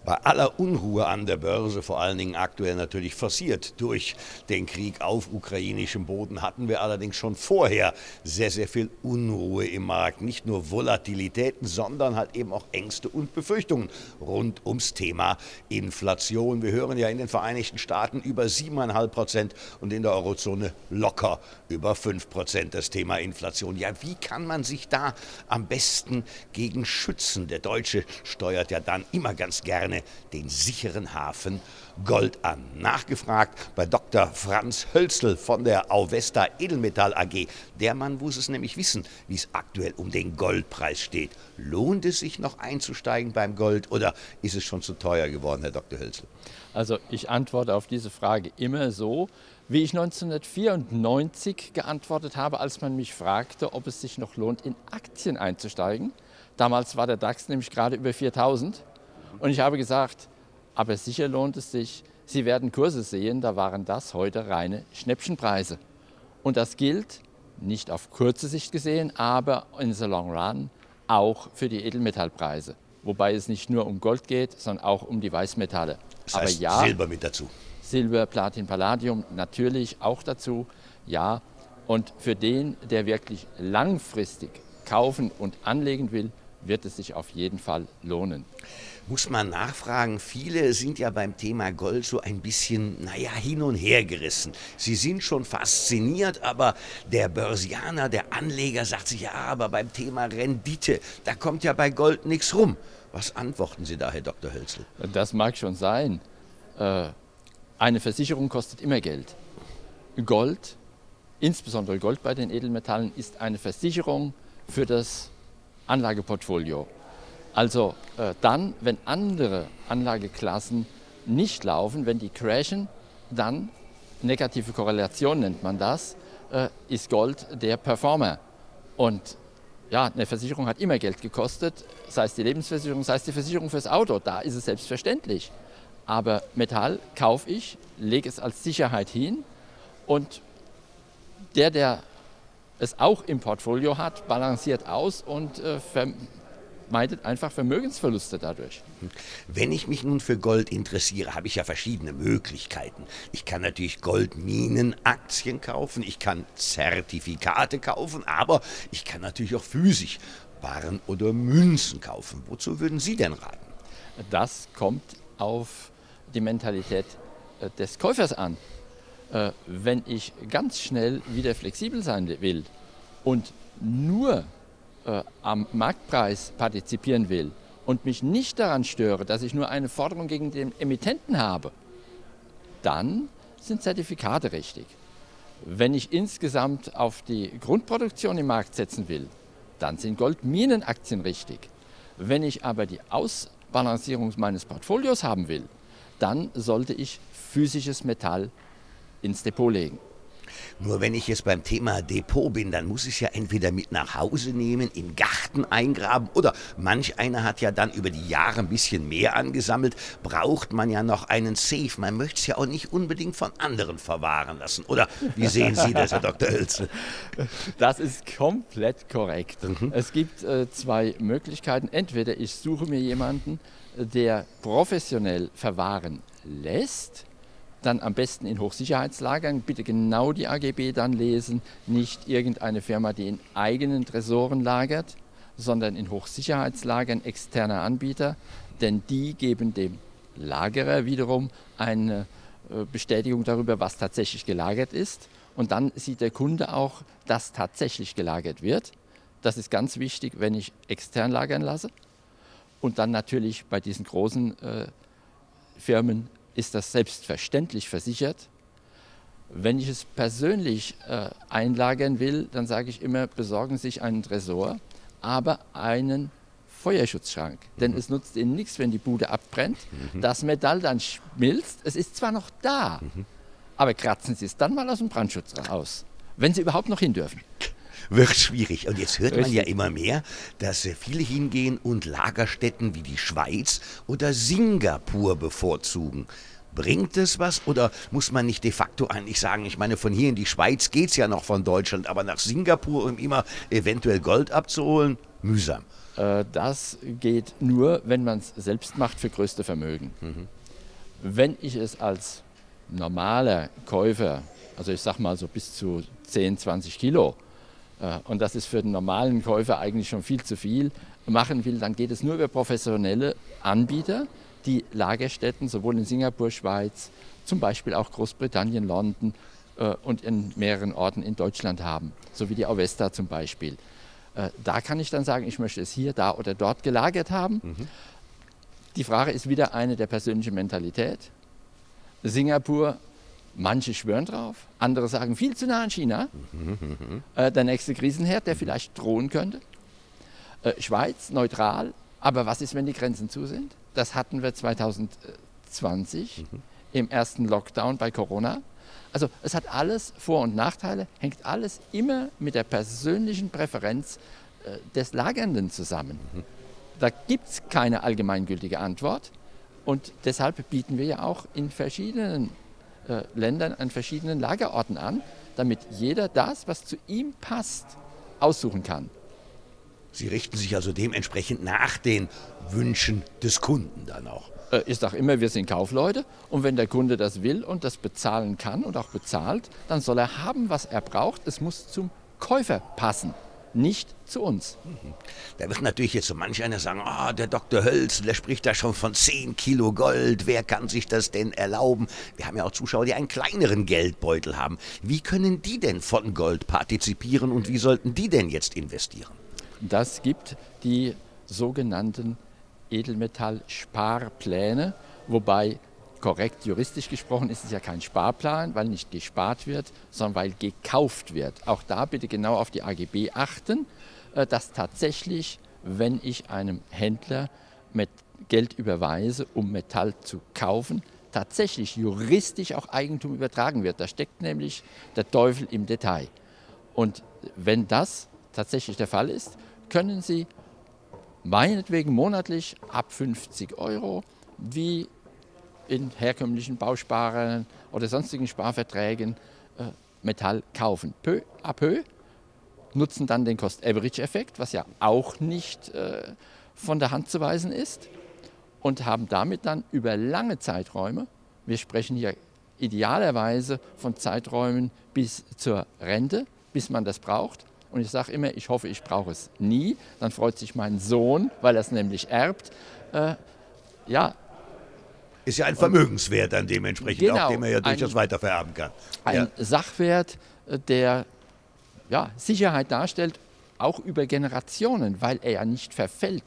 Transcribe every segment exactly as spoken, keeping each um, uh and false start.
Bei aller Unruhe an der Börse, vor allen Dingen aktuell natürlich forciert durch den Krieg auf ukrainischem Boden, hatten wir allerdings schon vorher sehr, sehr viel Unruhe im Markt. Nicht nur Volatilitäten, sondern halt eben auch Ängste und Befürchtungen rund ums Thema Inflation. Wir hören ja in den Vereinigten Staaten über sieben Komma fünf Prozent und in der Eurozone locker über fünf Prozent das Thema Inflation. Ja, wie kann man sich da am besten gegen schützen? Der Deutsche steuert ja dann immer ganz gerne den sicheren Hafen Gold an. Nachgefragt bei Doktor Franz Hölzl von der Auvesta Edelmetall A G. Der Mann muss es nämlich wissen, wie es aktuell um den Goldpreis steht. Lohnt es sich noch einzusteigen beim Gold oder ist es schon zu teuer geworden, Herr Doktor Hölzl? Also ich antworte auf diese Frage immer so, wie ich neunzehnhundertvierundneunzig geantwortet habe, als man mich fragte, ob es sich noch lohnt, in Aktien einzusteigen. Damals war der DAX nämlich gerade über viertausend. Und ich habe gesagt, aber sicher lohnt es sich. Sie werden Kurse sehen, da waren das heute reine Schnäppchenpreise. Und das gilt nicht auf kurze Sicht gesehen, aber in the long run auch für die Edelmetallpreise. Wobei es nicht nur um Gold geht, sondern auch um die Weißmetalle. Das heißt, aber ja, Silber mit dazu. Silber, Platin, Palladium natürlich auch dazu, ja. Und für den, der wirklich langfristig kaufen und anlegen will, wird es sich auf jeden Fall lohnen. Muss man nachfragen, viele sind ja beim Thema Gold so ein bisschen, naja, hin und her gerissen. Sie sind schon fasziniert, aber der Börsianer, der Anleger sagt sich, ja, aber beim Thema Rendite, da kommt ja bei Gold nichts rum. Was antworten Sie da, Herr Doktor Hölzl? Das mag schon sein. Eine Versicherung kostet immer Geld. Gold, insbesondere Gold bei den Edelmetallen, ist eine Versicherung für das Anlageportfolio. Also äh, dann, wenn andere Anlageklassen nicht laufen, wenn die crashen, dann, negative Korrelation nennt man das, äh, ist Gold der Performer. Und ja, eine Versicherung hat immer Geld gekostet, sei es die Lebensversicherung, sei es die Versicherung fürs Auto, da ist es selbstverständlich. Aber Metall kaufe ich, lege es als Sicherheit hin und der, der es auch im Portfolio hat, balanciert aus und äh, vermeidet einfach Vermögensverluste dadurch. Wenn ich mich nun für Gold interessiere, habe ich ja verschiedene Möglichkeiten. Ich kann natürlich Goldminenaktien kaufen, ich kann Zertifikate kaufen, aber ich kann natürlich auch physisch Waren oder Münzen kaufen. Wozu würden Sie denn raten? Das kommt auf die Mentalität des Käufers an. Äh, wenn ich ganz schnell wieder flexibel sein will und nur äh, am Marktpreis partizipieren will und mich nicht daran störe, dass ich nur eine Forderung gegen den Emittenten habe, dann sind Zertifikate richtig. Wenn ich insgesamt auf die Grundproduktion im Markt setzen will, dann sind Goldminenaktien richtig. Wenn ich aber die Ausbalancierung meines Portfolios haben will, dann sollte ich physisches Metall ins Depot legen. Nur wenn ich jetzt beim Thema Depot bin, dann muss ich es ja entweder mit nach Hause nehmen, im Garten eingraben oder manch einer hat ja dann über die Jahre ein bisschen mehr angesammelt, braucht man ja noch einen Safe. Man möchte es ja auch nicht unbedingt von anderen verwahren lassen. Oder wie sehen Sie das, Herr Doktor Hölzl? Das ist komplett korrekt. Mhm. Es gibt äh, zwei Möglichkeiten. Entweder ich suche mir jemanden, der professionell verwahren lässt, dann am besten in Hochsicherheitslagern, bitte genau die A G B dann lesen, nicht irgendeine Firma, die in eigenen Tresoren lagert, sondern in Hochsicherheitslagern externer Anbieter, denn die geben dem Lagerer wiederum eine Bestätigung darüber, was tatsächlich gelagert ist und dann sieht der Kunde auch, dass tatsächlich gelagert wird. Das ist ganz wichtig, wenn ich extern lagern lasse und dann natürlich bei diesen großen äh, Firmen ist das selbstverständlich versichert. Wenn ich es persönlich äh, einlagern will, dann sage ich immer, besorgen Sie sich einen Tresor, aber einen Feuerschutzschrank. Mhm. Denn es nutzt Ihnen nichts, wenn die Bude abbrennt, mhm. das Metall dann schmilzt. Es ist zwar noch da, mhm. aber kratzen Sie es dann mal aus dem Brandschutz raus, wenn Sie überhaupt noch hin dürfen. Wird schwierig. Und jetzt hört man ja immer mehr, dass viele hingehen und Lagerstätten wie die Schweiz oder Singapur bevorzugen. Bringt es was oder muss man nicht de facto eigentlich sagen, ich meine, von hier in die Schweiz geht es ja noch von Deutschland, aber nach Singapur, um immer eventuell Gold abzuholen, mühsam. Äh, das geht nur, wenn man es selbst macht für größte Vermögen. Mhm. Wenn ich es als normaler Käufer, also ich sag mal so bis zu zehn, zwanzig Kilo, äh, und das ist für den normalen Käufer eigentlich schon viel zu viel, machen will, dann geht es nur über professionelle Anbieter, die Lagerstätten sowohl in Singapur, Schweiz, zum Beispiel auch Großbritannien, London äh, und in mehreren Orten in Deutschland haben, so wie die Auvesta zum Beispiel. Äh, da kann ich dann sagen, ich möchte es hier, da oder dort gelagert haben. Mhm. Die Frage ist wieder eine der persönlichen Mentalität. Singapur, manche schwören drauf, andere sagen viel zu nah an China. Mhm. Äh, der nächste Krisenherd, der vielleicht drohen könnte. Äh, Schweiz, neutral, aber was ist, wenn die Grenzen zu sind? Das hatten wir zwanzig zwanzig mhm. im ersten Lockdown bei Corona. Also es hat alles Vor- und Nachteile, hängt alles immer mit der persönlichen Präferenz äh, des Lagernden zusammen. Mhm. Da gibt es keine allgemeingültige Antwort und deshalb bieten wir ja auch in verschiedenen äh, Ländern an verschiedenen Lagerorten an, damit jeder das, was zu ihm passt, aussuchen kann. Sie richten sich also dementsprechend nach den Wünschen des Kunden dann auch. Ich sage immer, wir sind Kaufleute und wenn der Kunde das will und das bezahlen kann und auch bezahlt, dann soll er haben, was er braucht. Es muss zum Käufer passen, nicht zu uns. Da wird natürlich jetzt so manch einer sagen, oh, der Doktor Hölzl, der spricht da schon von zehn Kilo Gold, wer kann sich das denn erlauben? Wir haben ja auch Zuschauer, die einen kleineren Geldbeutel haben. Wie können die denn von Gold partizipieren und wie sollten die denn jetzt investieren? Das gibt die sogenannten Edelmetall-Sparpläne, wobei korrekt juristisch gesprochen ist es ja kein Sparplan, weil nicht gespart wird, sondern weil gekauft wird. Auch da bitte genau auf die A G B achten, dass tatsächlich, wenn ich einem Händler mit Geld überweise, um Metall zu kaufen, tatsächlich juristisch auch Eigentum übertragen wird. Da steckt nämlich der Teufel im Detail. Und wenn das tatsächlich der Fall ist, können Sie meinetwegen monatlich ab fünfzig Euro wie in herkömmlichen Bausparern oder sonstigen Sparverträgen äh, Metall kaufen. Peu à peu nutzen dann den Cost-Average-Effekt, was ja auch nicht äh, von der Hand zu weisen ist, und haben damit dann über lange Zeiträume, wir sprechen hier idealerweise von Zeiträumen bis zur Rente, bis man das braucht. Und ich sage immer, ich hoffe, ich brauche es nie. Dann freut sich mein Sohn, weil er es nämlich erbt. Äh, ja. Ist ja ein Vermögenswert dann dementsprechend, genau, auch den man ja durchaus ein, weitervererben kann. Ein ja. Sachwert, der ja, Sicherheit darstellt, auch über Generationen, weil er ja nicht verfällt,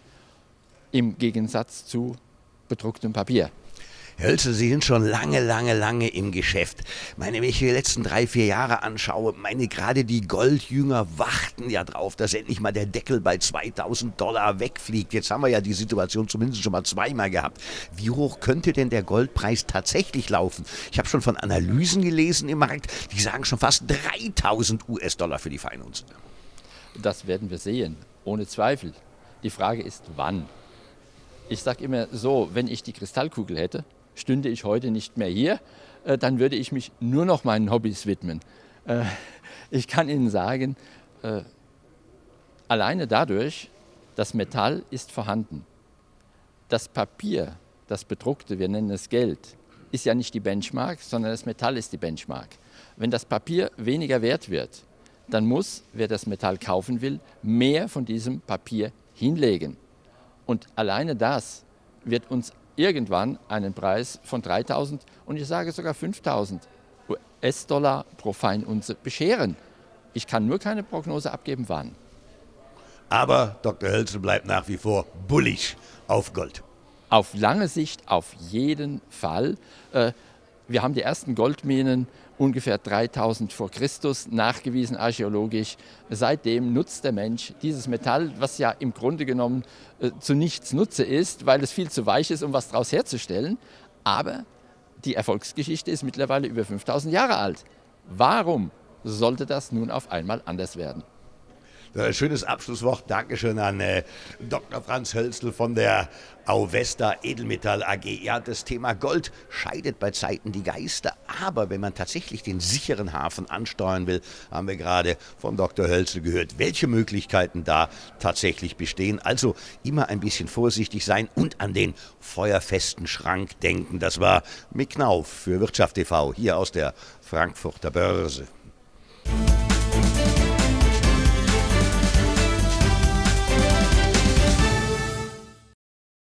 im Gegensatz zu bedrucktem Papier. Herr Hölzl, Sie sind schon lange, lange, lange im Geschäft. Meine, wenn ich die letzten drei, vier Jahre anschaue, meine, gerade die Goldjünger warten ja drauf, dass endlich mal der Deckel bei zweitausend Dollar wegfliegt. Jetzt haben wir ja die Situation zumindest schon mal zweimal gehabt. Wie hoch könnte denn der Goldpreis tatsächlich laufen? Ich habe schon von Analysen gelesen im Markt, die sagen schon fast dreitausend US-Dollar für die Feinunze. Das werden wir sehen, ohne Zweifel. Die Frage ist, wann? Ich sage immer so, wenn ich die Kristallkugel hätte, stünde ich heute nicht mehr hier, äh, dann würde ich mich nur noch meinen Hobbys widmen. Äh, ich kann Ihnen sagen, äh, alleine dadurch, das Metall ist vorhanden. Das Papier, das bedruckte, wir nennen es Geld, ist ja nicht die Benchmark, sondern das Metall ist die Benchmark. Wenn das Papier weniger wert wird, dann muss, wer das Metall kaufen will, mehr von diesem Papier hinlegen. Und alleine das wird uns irgendwann einen Preis von dreitausend und ich sage sogar fünftausend U S-Dollar pro Feinunze bescheren. Ich kann nur keine Prognose abgeben, wann. Aber Doktor Hölzl bleibt nach wie vor bullish auf Gold. Auf lange Sicht auf jeden Fall. Wir haben die ersten Goldminen ungefähr dreitausend vor Christus nachgewiesen archäologisch. Seitdem nutzt der Mensch dieses Metall, was ja im Grunde genommen äh, zu nichts Nutze ist, weil es viel zu weich ist, um was daraus herzustellen. Aber die Erfolgsgeschichte ist mittlerweile über fünftausend Jahre alt. Warum sollte das nun auf einmal anders werden? Ein schönes Abschlusswort. Dankeschön an äh, Doktor Franz Hölzl von der Auvesta Edelmetall A G. Ja, das Thema Gold scheidet bei Zeiten die Geister, Aber wenn man tatsächlich den sicheren Hafen ansteuern will, haben wir gerade von Doktor Hölzel gehört, welche Möglichkeiten da tatsächlich bestehen. Also immer ein bisschen vorsichtig sein und an den feuerfesten Schrank denken. Das war Mick Knauf für Wirtschaft T V hier aus der Frankfurter Börse.